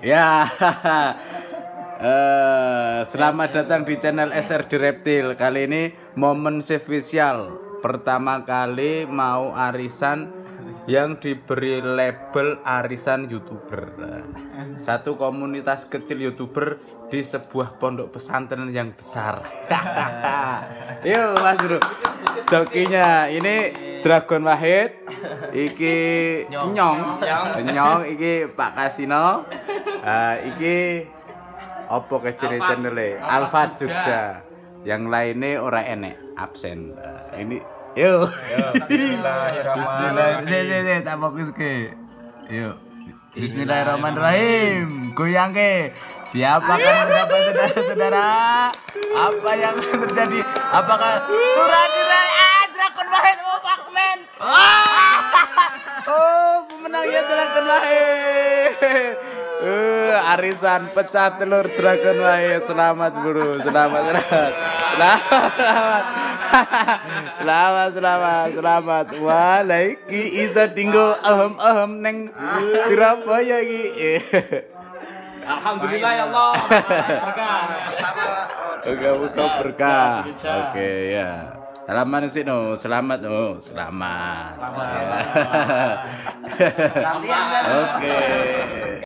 Ya. Selamat datang di channel SRD Reptil. Kali ini momen spesial. Pertama kali mau arisan yang diberi label arisan YouTuber. Satu komunitas kecil YouTuber di sebuah pondok pesantren yang besar. Yuk Mas Bro. Jokinya ini Dragon Wahid, iki Nyong, iki Pak Kasino, iki opo kecil channel Alfa Jogja. Yang lainnya ora enek absen. Ini yuk. Bismillahirrahmanirrahim. Tak fokus ke. Yuk. Bismillahirrahmanirrahim. Goyang ke. Siapa kan mendapat saudara-saudara? Apa yang terjadi? Apakah Suradira Dragon Wahid mau Pakmen? Oh, pemenangnya Dragon Wahid. Arisan pecah telur Dragon Wahid. Selamat bro, selamat. Selamat. Wah, lagi isa tinggal ahem neng Surabaya iki. Alhamdulillah ya Allah. Buka berkah. Oke ya. Selamat sih no, selamat. Oke.